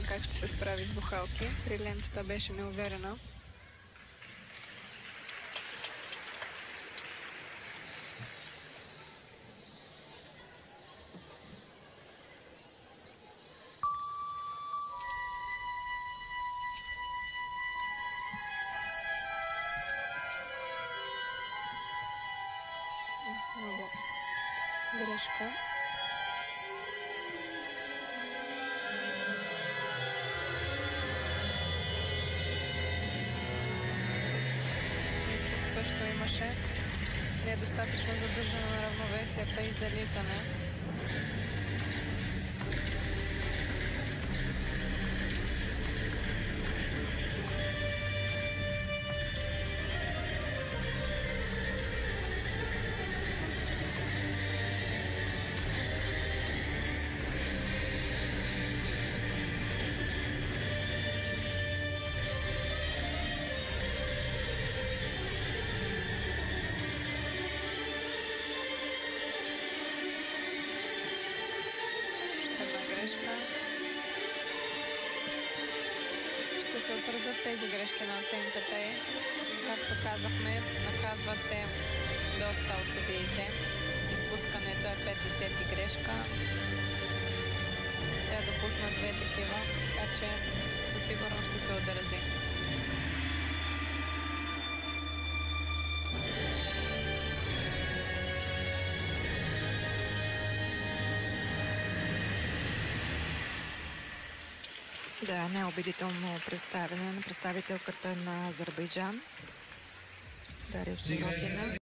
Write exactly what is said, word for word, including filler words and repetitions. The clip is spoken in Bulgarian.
как ще се справи с бухалки. При лентата беше неуверена. Много грешка. Също имаше недостатъчно задържане на равновесията и залитане. Ще се отразят тези грешки на оценката и, както казахме, наказват се доста от съдиите. Изпускането е пет десети грешка. Тя допусна две такива, така че със сигурност ще се отрази. Да, неубедително представяне на представителката на Азербайджан Дария Сорокина.